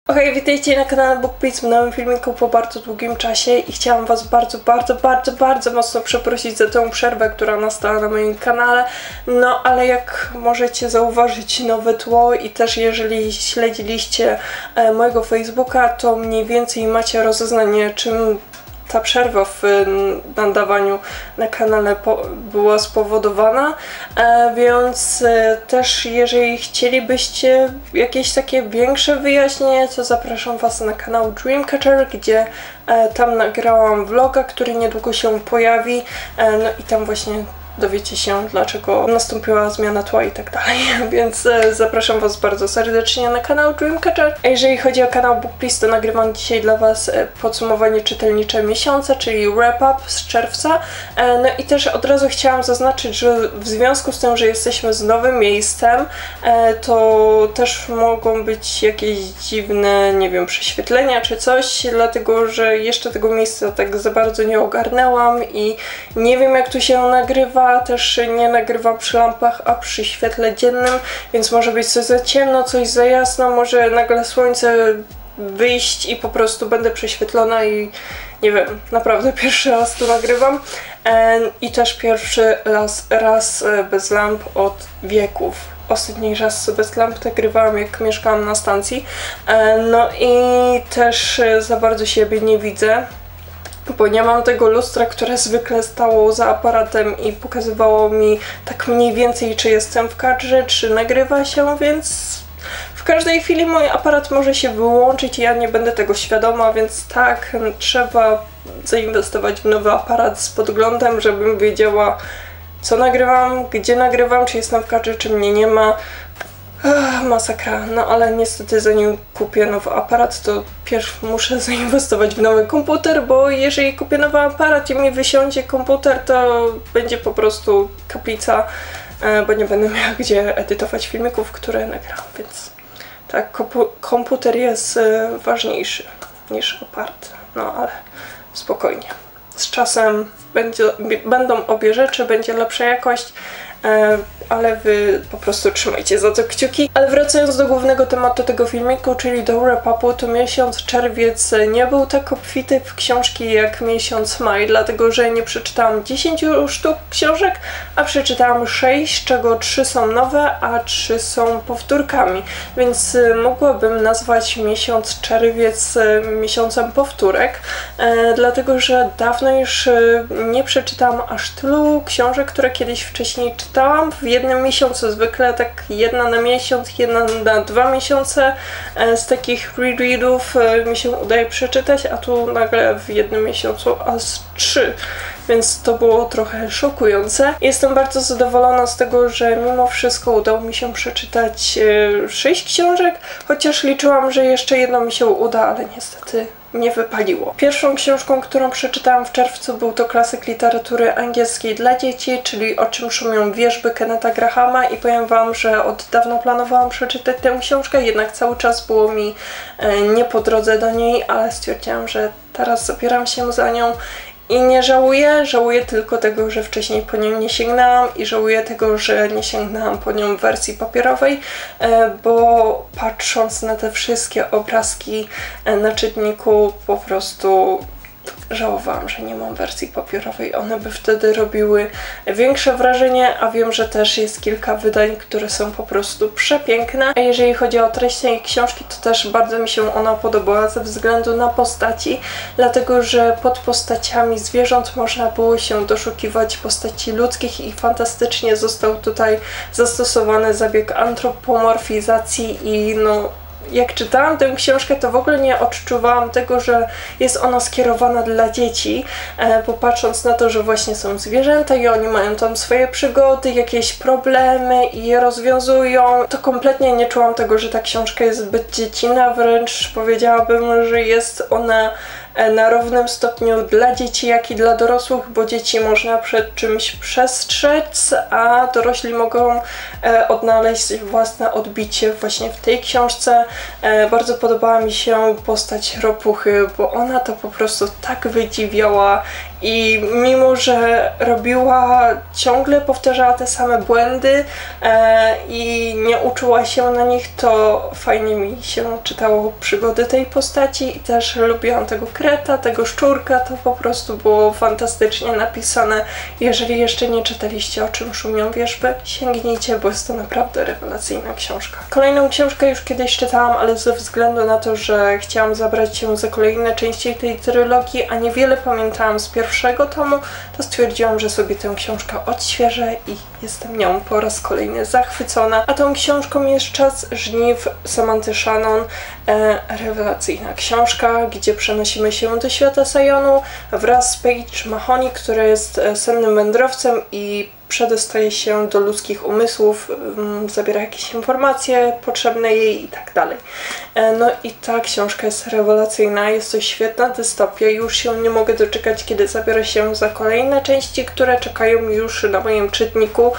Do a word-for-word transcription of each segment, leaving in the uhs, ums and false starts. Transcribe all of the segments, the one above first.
Okej, okay, witajcie na kanale BookBeats w nowym filmiku po bardzo długim czasie i chciałam was bardzo, bardzo, bardzo, bardzo mocno przeprosić za tę przerwę, która nastała na moim kanale. No, ale jak możecie zauważyć, nowe tło i też jeżeli śledziliście e, mojego Facebooka, to mniej więcej macie rozeznanie, czym ta przerwa w nadawaniu na kanale po, była spowodowana, e, więc e, też jeżeli chcielibyście jakieś takie większe wyjaśnienie, to zapraszam was na kanał Dreamcatcher, gdzie e, tam nagrałam vloga, który niedługo się pojawi, e, no i tam właśnie dowiecie się, dlaczego nastąpiła zmiana tła i tak dalej, więc e, zapraszam was bardzo serdecznie na kanał Dreamcatcher. A jeżeli chodzi o kanał BookBeats, to nagrywam dzisiaj dla was e, podsumowanie czytelnicze miesiąca, czyli wrap-up z czerwca. E, no i też od razu chciałam zaznaczyć, że w związku z tym, że jesteśmy z nowym miejscem, e, to też mogą być jakieś dziwne, nie wiem, prześwietlenia czy coś, dlatego, że jeszcze tego miejsca tak za bardzo nie ogarnęłam i nie wiem, jak tu się nagrywa. Też nie nagrywam przy lampach, a przy świetle dziennym, więc może być coś za ciemno, coś za jasno, może nagle słońce wyjść i po prostu będę prześwietlona i nie wiem, naprawdę pierwszy raz to nagrywam i też pierwszy raz, raz bez lamp od wieków. Ostatni raz bez lamp nagrywałam, jak mieszkałam na stacji, no i też za bardzo siebie nie widzę, bo nie mam tego lustra, które zwykle stało za aparatem i pokazywało mi tak mniej więcej, czy jestem w kadrze, czy nagrywa się, więc w każdej chwili mój aparat może się wyłączyć i ja nie będę tego świadoma, więc tak, trzeba zainwestować w nowy aparat z podglądem, żebym wiedziała, co nagrywam, gdzie nagrywam, czy jestem w kadrze, czy mnie nie ma. Ach, masakra, no ale niestety zanim kupię nowy aparat, to pierw muszę zainwestować w nowy komputer, bo jeżeli kupię nowy aparat i mi wysiądzie komputer, to będzie po prostu kaplica, bo nie będę miała gdzie edytować filmików, które nagram, więc tak, komputer jest ważniejszy niż aparat, no ale spokojnie. Z czasem będzie, będą obie rzeczy, będzie lepsza jakość, ale wy po prostu trzymajcie za to kciuki. Ale wracając do głównego tematu tego filmiku, czyli do wrap-upu, to miesiąc czerwiec nie był tak obfity w książki jak miesiąc maj, dlatego że nie przeczytałam dziesięciu sztuk książek, a przeczytałam sześć, z czego trzy są nowe, a trzy są powtórkami, więc mogłabym nazwać miesiąc czerwiec miesiącem powtórek, dlatego że dawno już nie przeczytałam aż tylu książek, które kiedyś wcześniej czytałam w jednym miesiącu. Zwykle tak jedna na miesiąc, jedna na dwa miesiące z takich rereadów mi się udaje przeczytać, a tu nagle w jednym miesiącu aż trzy. Więc to było trochę szokujące. Jestem bardzo zadowolona z tego, że mimo wszystko udało mi się przeczytać sześć książek, chociaż liczyłam, że jeszcze jedno mi się uda, ale niestety nie wypaliło. Pierwszą książką, którą przeczytałam w czerwcu, był to klasyk literatury angielskiej dla dzieci, czyli O czym szumią wierzby Kennetha Grahama, i powiem wam, że od dawna planowałam przeczytać tę książkę, jednak cały czas było mi e, nie po drodze do niej, ale stwierdziłam, że teraz zabieram się za nią. I nie żałuję, żałuję tylko tego, że wcześniej po nią nie sięgnęłam i żałuję tego, że nie sięgnęłam po nią w wersji papierowej, bo patrząc na te wszystkie obrazki na czytniku, po prostu żałowałam, że nie mam wersji papierowej. One by wtedy robiły większe wrażenie, a wiem, że też jest kilka wydań, które są po prostu przepiękne. A jeżeli chodzi o treść tej książki, to też bardzo mi się ona podobała ze względu na postaci, dlatego że pod postaciami zwierząt można było się doszukiwać postaci ludzkich i fantastycznie został tutaj zastosowany zabieg antropomorfizacji i no... Jak czytałam tę książkę, to w ogóle nie odczuwałam tego, że jest ona skierowana dla dzieci, bo patrząc na to, że właśnie są zwierzęta i oni mają tam swoje przygody, jakieś problemy i je rozwiązują, to kompletnie nie czułam tego, że ta książka jest zbyt dziecinna, wręcz powiedziałabym, że jest ona na równym stopniu dla dzieci, jak i dla dorosłych, bo dzieci można przed czymś przestrzec, a dorośli mogą odnaleźć własne odbicie właśnie w tej książce. Bardzo podobała mi się postać Ropuchy, bo ona to po prostu tak wydziwiała i mimo, że robiła, ciągle powtarzała te same błędy e, i nie uczyła się na nich, to fajnie mi się czytało przygody tej postaci i też lubiłam tego Kreta, tego szczurka, to po prostu było fantastycznie napisane. Jeżeli jeszcze nie czytaliście O czym szumią wierzby, sięgnijcie, bo jest to naprawdę rewelacyjna książka. Kolejną książkę już kiedyś czytałam, ale ze względu na to, że chciałam zabrać się za kolejne części tej trylogii, a niewiele pamiętałam z pierwszego pierwszego tomu, to stwierdziłam, że sobie tę książkę odświeżę i jestem nią po raz kolejny zachwycona. A tą książką jest Czas żniw Samanthy Shannon. E, rewelacyjna książka, gdzie przenosimy się do świata Sajonu wraz z Paige Mahoney, która jest sennym wędrowcem i przedostaje się do ludzkich umysłów, zabiera jakieś informacje potrzebne jej i tak dalej. No i ta książka jest rewelacyjna, jest to świetna dystopia, już się nie mogę doczekać, kiedy zabiorę się za kolejne części, które czekają już na moim czytniku.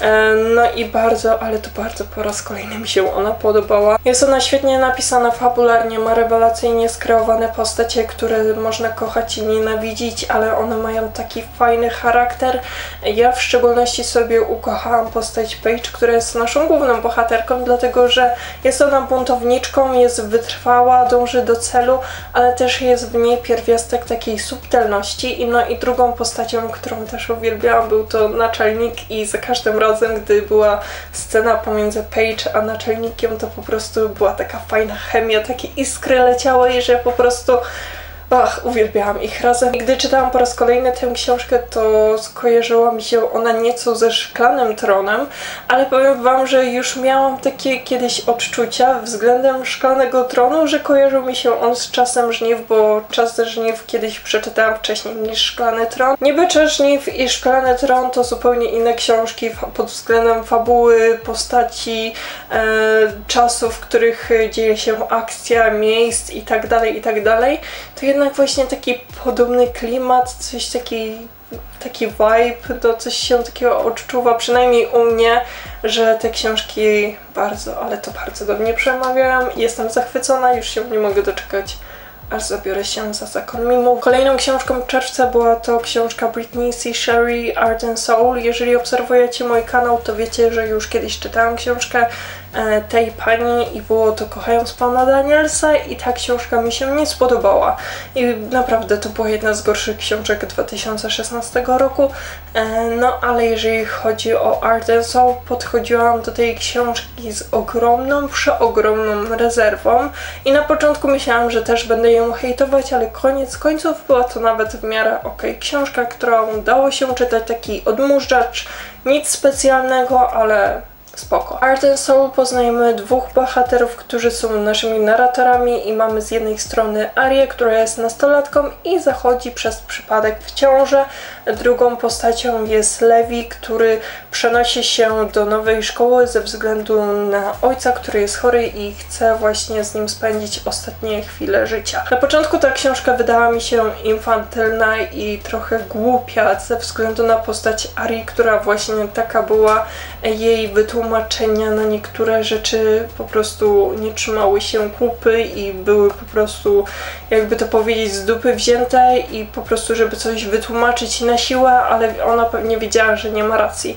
No i bardzo, ale to bardzo po raz kolejny mi się ona podobała. Jest ona świetnie napisana fabularnie, ma rewelacyjnie skreowane postacie, które można kochać i nienawidzić, ale one mają taki fajny charakter. Ja w szczególności sobie ukochałam postać Paige, która jest naszą główną bohaterką, dlatego że jest ona buntowniczką, jest wytrwała, dąży do celu, ale też jest w niej pierwiastek takiej subtelności. I no i drugą postacią, którą też uwielbiałam, był to naczelnik i za każdym razem, gdy była scena pomiędzy Paige a naczelnikiem, to po prostu była taka fajna chemia, takie iskry leciały i że po prostu Ach, uwielbiałam ich razem. I gdy czytałam po raz kolejny tę książkę, to skojarzyła mi się ona nieco ze Szklanym Tronem, ale powiem wam, że już miałam takie kiedyś odczucia względem Szklanego Tronu, że kojarzył mi się on z Czasem żniw, bo Czas żniw kiedyś przeczytałam wcześniej niż Szklany Tron. Niby Czas żniw i Szklany Tron to zupełnie inne książki pod względem fabuły, postaci, e, czasów, w których dzieje się akcja, miejsc i tak dalej, i tak dalej. To jednak właśnie taki podobny klimat, coś taki, taki vibe, to coś się takiego odczuwa, przynajmniej u mnie, że te książki bardzo, ale to bardzo do mnie przemawiają i jestem zachwycona, już się nie mogę doczekać, aż zabiorę się za Zakon Mimów. Kolejną książką czerwca była to książka Brittany C. Sherry, Art and Soul. Jeżeli obserwujecie mój kanał, to wiecie, że już kiedyś czytałam książkę e, tej pani i było to Kochając Pana Danielsa i ta książka mi się nie spodobała. I naprawdę to była jedna z gorszych książek dwa tysiące szesnastego roku. E, no ale jeżeli chodzi o Art and Soul, podchodziłam do tej książki z ogromną, przeogromną rezerwą i na początku myślałam, że też będę ją hejtować, ale koniec końców była to nawet w miarę okej książka, którą dało się czytać, taki odmurzacz, nic specjalnego, ale spoko. Art and Soul poznajemy dwóch bohaterów, którzy są naszymi narratorami i mamy z jednej strony Arię, która jest nastolatką i zachodzi przez przypadek w ciążę. Drugą postacią jest Levi, który przenosi się do nowej szkoły ze względu na ojca, który jest chory i chce właśnie z nim spędzić ostatnie chwile życia. Na początku ta książka wydała mi się infantylna i trochę głupia ze względu na postać Arii, która właśnie taka była, jej wytłumaczenia na niektóre rzeczy po prostu nie trzymały się kupy i były po prostu, jakby to powiedzieć, z dupy wzięte i po prostu, żeby coś wytłumaczyć na siłę, ale ona pewnie wiedziała, że nie ma racji.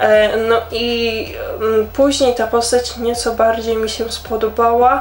No i później ta postać nieco bardziej mi się spodobała,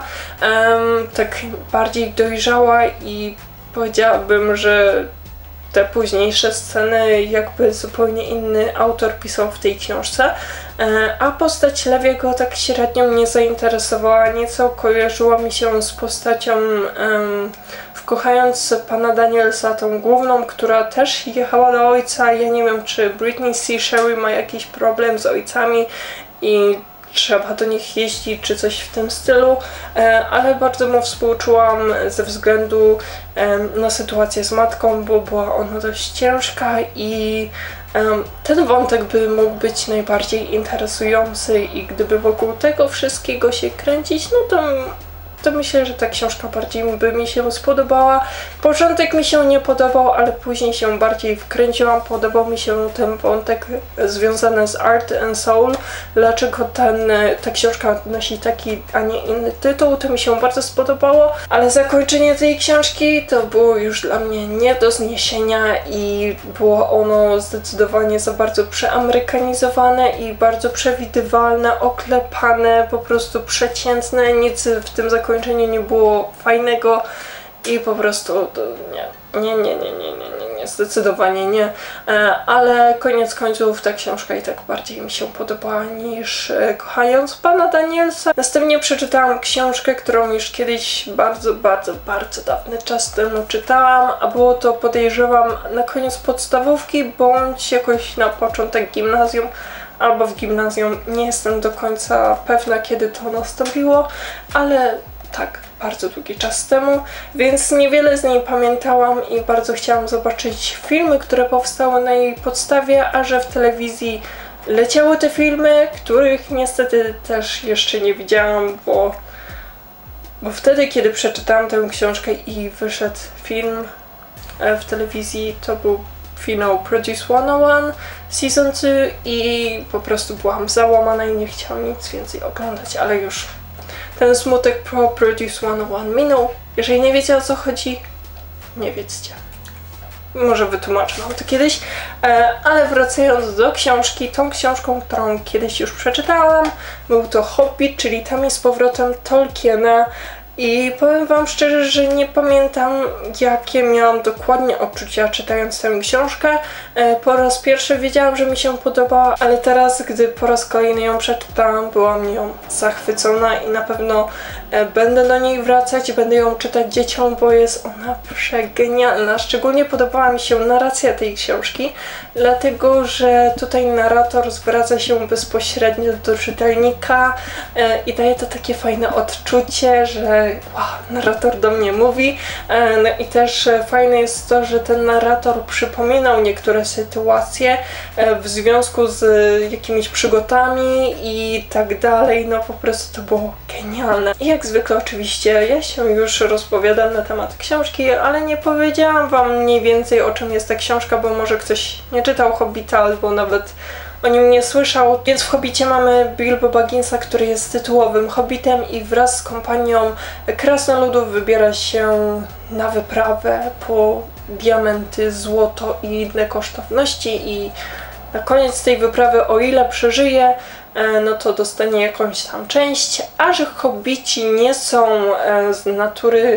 tak bardziej dojrzała i powiedziałabym, że te późniejsze sceny jakby zupełnie inny autor pisał w tej książce, a postać Lewiego tak średnio mnie zainteresowała, nieco kojarzyła mi się z postacią um, w Kochając Pana Danielsa, tą główną, która też jechała do ojca. Ja nie wiem, czy Brittany C. Sherry ma jakiś problem z ojcami i trzeba do nich jeździć, czy coś w tym stylu, ale bardzo mu współczułam ze względu na sytuację z matką, bo była ona dość ciężka i ten wątek by mógł być najbardziej interesujący i gdyby wokół tego wszystkiego się kręcić, no to to myślę, że ta książka bardziej by mi się spodobała. Początek mi się nie podobał, ale później się bardziej wkręciłam. Podobał mi się ten wątek związany z Art and Soul. Dlaczego ten, ta książka nosi taki, a nie inny tytuł, to mi się bardzo spodobało, ale zakończenie tej książki to było już dla mnie nie do zniesienia i było ono zdecydowanie za bardzo przeamerykanizowane i bardzo przewidywalne, oklepane, po prostu przeciętne, nic w tym zakończeniu nie było fajnego i po prostu to nie. Nie, nie, nie, nie, nie, nie, nie, zdecydowanie nie, ale koniec końców ta książka i tak bardziej mi się podobała niż Kochając Pana Danielsa. Następnie przeczytałam książkę, którą już kiedyś bardzo, bardzo, bardzo dawny czas temu czytałam, a było to, podejrzewam, na koniec podstawówki bądź jakoś na początek gimnazjum, albo w gimnazjum, nie jestem do końca pewna, kiedy to nastąpiło, ale tak, bardzo długi czas temu, więc niewiele z niej pamiętałam i bardzo chciałam zobaczyć filmy, które powstały na jej podstawie, a że w telewizji leciały te filmy, których niestety też jeszcze nie widziałam, bo, bo wtedy, kiedy przeczytałam tę książkę i wyszedł film w telewizji, to był finał Produce sto jeden Season dwa i po prostu byłam załamana i nie chciałam nic więcej oglądać, ale już ten smutek po Produce sto jeden minął. Jeżeli nie wiecie, o co chodzi, nie wiedzcie. Może wytłumaczę wam to kiedyś. Ale wracając do książki, tą książką, którą kiedyś już przeczytałam, był to Hobbit, czyli tam jest z powrotem Tolkiena. I powiem wam szczerze, że nie pamiętam, jakie miałam dokładnie odczucia czytając tę książkę. Po raz pierwszy wiedziałam, że mi się podobała, ale teraz, gdy po raz kolejny ją przeczytałam, byłam nią zachwycona i na pewno będę do niej wracać, będę ją czytać dzieciom, bo jest ona przegenialna. Szczególnie podobała mi się narracja tej książki, dlatego że tutaj narrator zwraca się bezpośrednio do czytelnika i daje to takie fajne odczucie, że wow, narrator do mnie mówi. No i też fajne jest to, że ten narrator przypominał niektóre sytuacje w związku z jakimiś przygodami i tak dalej. No po prostu to było genialne. I jak zwykle oczywiście ja się już rozpowiadam na temat książki, ale nie powiedziałam wam mniej więcej, o czym jest ta książka, bo może ktoś nie czytał Hobbita albo nawet o nim nie słyszał. Więc w Hobbicie mamy Bilbo Bagginsa, który jest tytułowym hobbitem i wraz z kompanią krasnoludów wybiera się na wyprawę po diamenty, złoto i inne kosztowności i na koniec tej wyprawy, o ile przeżyje, no to dostanie jakąś tam część, a że hobbici nie są z natury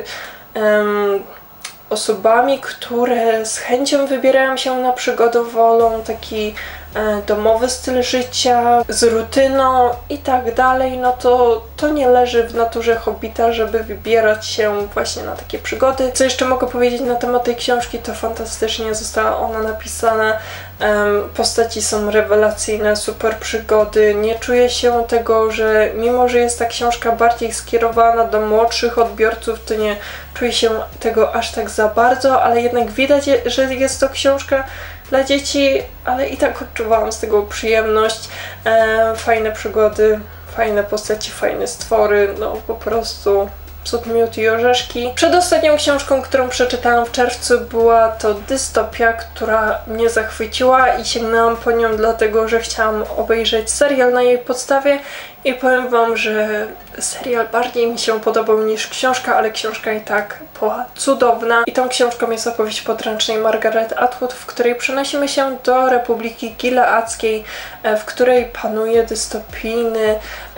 um, osobami, które z chęcią wybierają się na przygodę, wolą taki e, domowy styl życia z rutyną i tak dalej, no to to nie leży w naturze hobbita, żeby wybierać się właśnie na takie przygody. Co jeszcze mogę powiedzieć na temat tej książki, to fantastycznie została ona napisana. Um, postaci są rewelacyjne, super przygody. Nie czuję się tego, że mimo, że jest ta książka bardziej skierowana do młodszych odbiorców, to nie czuję się tego aż tak za bardzo, ale jednak widać, że jest to książka dla dzieci, ale i tak odczuwałam z tego przyjemność. E, fajne przygody, fajne postaci, fajne stwory, no po prostu cud, miód i orzeszki. Przedostatnią książką, którą przeczytałam w czerwcu, była to Dystopia, która mnie zachwyciła i sięgnęłam po nią dlatego, że chciałam obejrzeć serial na jej podstawie i powiem wam, że serial bardziej mi się podobał niż książka, ale książka i tak była cudowna. I tą książką jest opowieść podręcznej Margaret Atwood, w której przenosimy się do Republiki Gileadzkiej, w której panuje dystopijny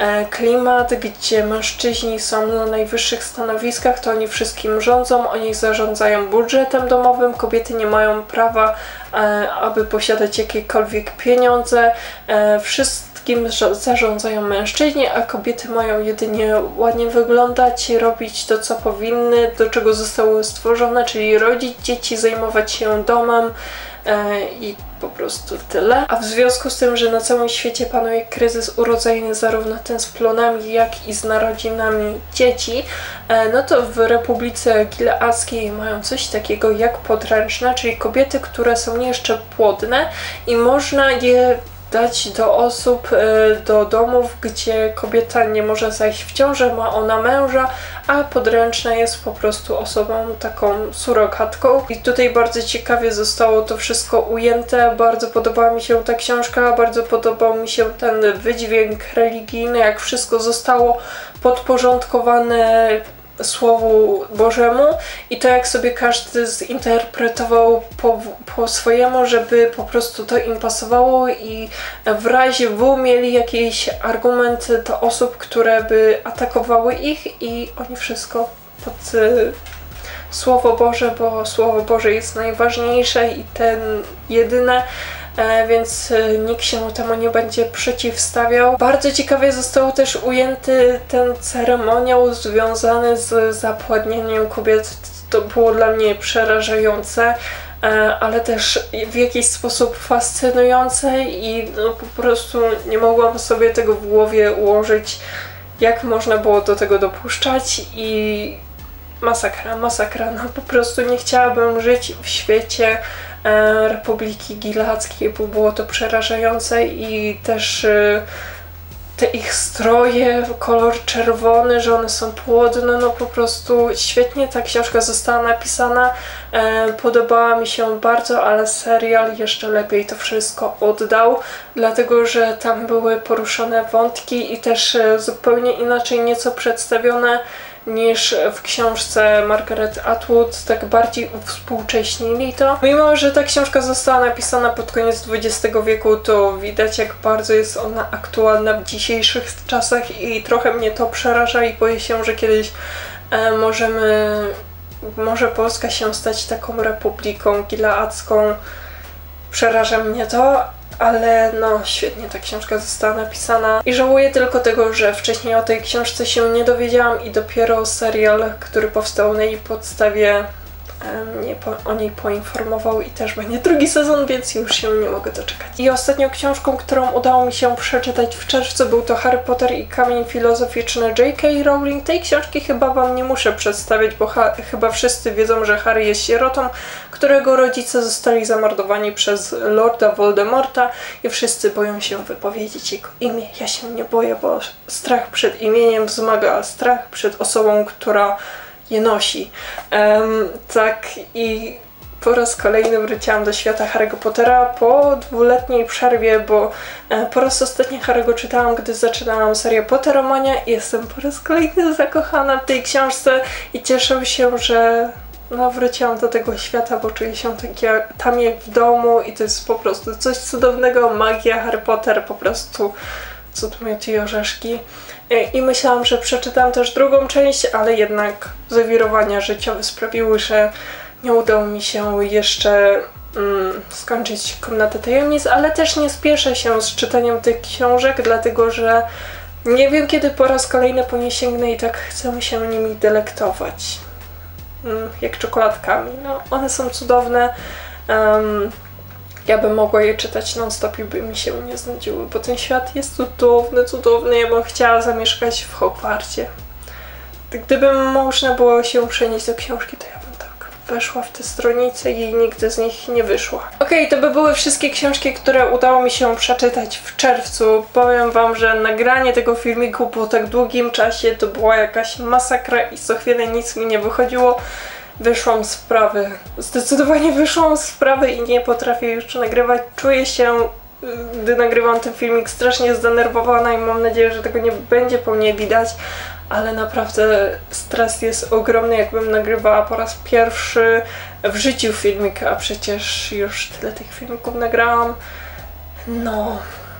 klimat, gdzie mężczyźni są na najwyższych stanowiskach, to oni wszystkim rządzą, oni zarządzają budżetem domowym, kobiety nie mają prawa, aby posiadać jakiekolwiek pieniądze, wszyscy kim zarządzają mężczyźni, a kobiety mają jedynie ładnie wyglądać, robić to, co powinny, do czego zostały stworzone, czyli rodzić dzieci, zajmować się domem e, i po prostu tyle. A w związku z tym, że na całym świecie panuje kryzys urodzajny, zarówno ten z plonami, jak i z narodzinami dzieci, e, no to w Republice Gileadzkiej mają coś takiego jak podręczne, czyli kobiety, które są jeszcze płodne i można je dać do osób, do domów, gdzie kobieta nie może zajść w ciążę, ma ona męża, a podręczna jest po prostu osobą taką surogatką. I tutaj bardzo ciekawie zostało to wszystko ujęte, bardzo podobała mi się ta książka, bardzo podobał mi się ten wydźwięk religijny, jak wszystko zostało podporządkowane Słowu Bożemu i to jak sobie każdy zinterpretował po, po swojemu, żeby po prostu to im pasowało i w razie W mieli jakieś argumenty do osób, które by atakowały ich i oni wszystko pod y, Słowo Boże, bo Słowo Boże jest najważniejsze i ten jedyne, więc nikt się temu nie będzie przeciwstawiał. Bardzo ciekawie został też ujęty ten ceremoniał związany z zapładnieniem kobiet. To było dla mnie przerażające, ale też w jakiś sposób fascynujące i no, po prostu nie mogłam sobie tego w głowie ułożyć, jak można było do tego dopuszczać i masakra, masakra. No po prostu nie chciałabym żyć w świecie Republiki Gileadzkiej, bo było to przerażające i też te ich stroje, kolor czerwony, że one są płodne, no po prostu świetnie ta książka została napisana, podobała mi się bardzo, ale serial jeszcze lepiej to wszystko oddał, dlatego że tam były poruszone wątki i też zupełnie inaczej nieco przedstawione niż w książce Margaret Atwood, tak bardziej uwspółcześnili to. Mimo że ta książka została napisana pod koniec dwudziestego wieku, to widać jak bardzo jest ona aktualna w dzisiejszych czasach i trochę mnie to przeraża i boję się, że kiedyś e, możemy, może Polska się stać taką republiką gileadzką. Przeraża mnie to, ale no świetnie ta książka została napisana i żałuję tylko tego, że wcześniej o tej książce się nie dowiedziałam i dopiero serial, który powstał na jej podstawie, mnie po, o niej poinformował i też będzie drugi sezon, więc już się nie mogę doczekać. I ostatnią książką, którą udało mi się przeczytać w czerwcu, był to Harry Potter i Kamień Filozoficzny J K Rowling. Tej książki chyba wam nie muszę przedstawić, bo chyba wszyscy wiedzą, że Harry jest sierotą, którego rodzice zostali zamordowani przez Lorda Voldemorta i wszyscy boją się wypowiedzieć jego imię. Ja się nie boję, bo strach przed imieniem wzmaga strach przed osobą, która je nosi. Um, tak i po raz kolejny wróciłam do świata Harry'ego Pottera po dwuletniej przerwie, bo e, po raz ostatni Harry'ego czytałam, gdy zaczynałam serię Potteromania i jestem po raz kolejny zakochana w tej książce i cieszę się, że no, wróciłam do tego świata, bo czuję się tak jak, tam jak w domu i to jest po prostu coś cudownego, magia, Harry Potter, po prostu cud, miód i orzeszki. I myślałam, że przeczytam też drugą część, ale jednak zawirowania życiowe sprawiły, że nie udało mi się jeszcze mm, skończyć Komnaty Tajemnic, ale też nie spieszę się z czytaniem tych książek, dlatego że nie wiem, kiedy po raz kolejny po nie sięgnę i tak chcę się nimi delektować. Mm, jak czekoladkami. No, one są cudowne. Um, Ja bym mogła je czytać non-stop i by mi się nie znudziły, bo ten świat jest cudowny, cudowny. Ja bym chciała zamieszkać w Hogwarcie. Gdyby można było się przenieść do książki, to ja bym tak weszła w te stronice i nigdy z nich nie wyszła. Okej, okay, to by były wszystkie książki, które udało mi się przeczytać w czerwcu. Powiem wam, że nagranie tego filmiku po tak długim czasie to była jakaś masakra i co chwilę nic mi nie wychodziło. Wyszłam z sprawy. Zdecydowanie wyszłam z sprawy i nie potrafię już nagrywać. Czuję się, gdy nagrywam ten filmik, strasznie zdenerwowana i mam nadzieję, że tego nie będzie po mnie widać, ale naprawdę stres jest ogromny, jakbym nagrywała po raz pierwszy w życiu filmik, a przecież już tyle tych filmików nagrałam. No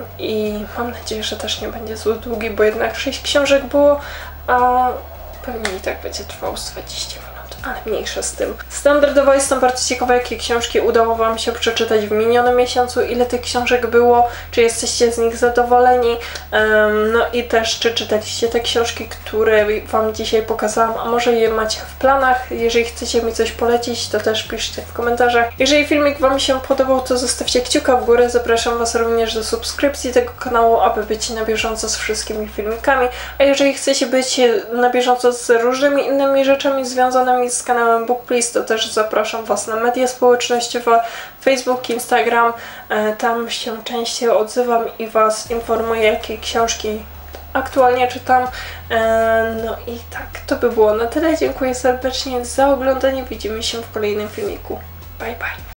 i mam nadzieję, że też nie będzie zbyt długi, bo jednak sześć książek było, a pewnie i tak będzie trwało z dwadzieścia minut. Ale mniejsza z tym. Standardowo jestem bardzo ciekawa, jakie książki udało wam się przeczytać w minionym miesiącu, ile tych książek było, czy jesteście z nich zadowoleni, um, no i też czy czytaliście te książki, które wam dzisiaj pokazałam, a może je macie w planach. Jeżeli chcecie mi coś polecić, to też piszcie w komentarzach. Jeżeli filmik wam się podobał, to zostawcie kciuka w górę. Zapraszam was również do subskrypcji tego kanału, aby być na bieżąco z wszystkimi filmikami, a jeżeli chcecie być na bieżąco z różnymi innymi rzeczami związanymi nic z kanałem BookPlease, to też zapraszam Was na media społecznościowe, Facebook, Instagram. Tam się częściej odzywam i Was informuję, jakie książki aktualnie czytam. No i tak, to by było na tyle. Dziękuję serdecznie za oglądanie. Widzimy się w kolejnym filmiku. Bye bye.